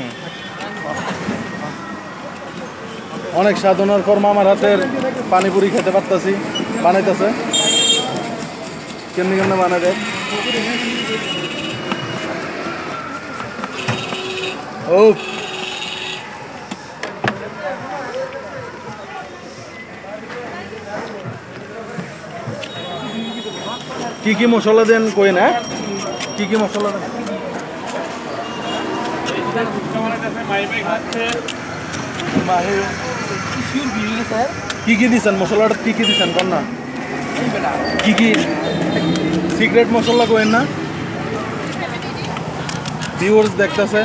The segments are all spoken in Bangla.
অনেক সাধনার পর মামার হাতের পানিপুরি খেতে পারতাছি। বানাইতেছে কেমনি কেমনে বানাই দেয়। ও কি কি মশলা দেন কই না? কি কি মশলা দেন? কি কি দিচ্ছেন মশলাটা? কি কি দিচ্ছেন কর না? কি কি সিক্রেট মশলা কইেন না? ভিউয়ার্স দেখতেছে।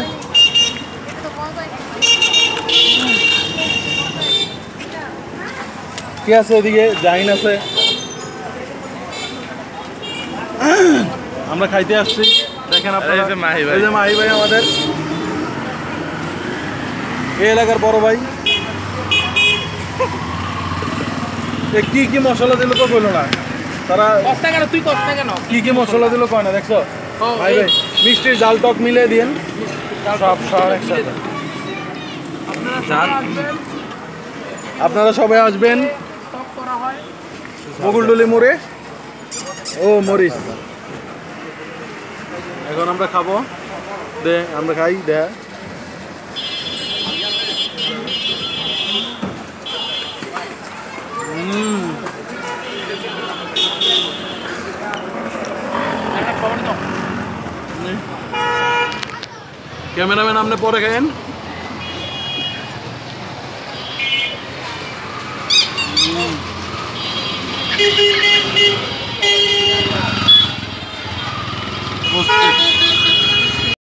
কি আছে এদিকে? জাহিন আছে। আমরা খাইতে আসছি। দেখেন আপনারা, এই যে মাহি ভাই আমাদের এই এলাকার বড় ভাই। কি কি মশলা দিল তো বললো না তারা। তুই কি কি মশলা দিল কয় না দেখছো ভাই ভাই? মিষ্টির জাল টক মিলে দিন সব সব একসাথে। আপনারা সবাই আসবেন বকুলডুলি মোড়ে। ও মরিচ এখন আমরা খাবো। দে আমরা খাই দে। ক্যামেরাম্যান আপনি পরে খায়েন। বুঝতে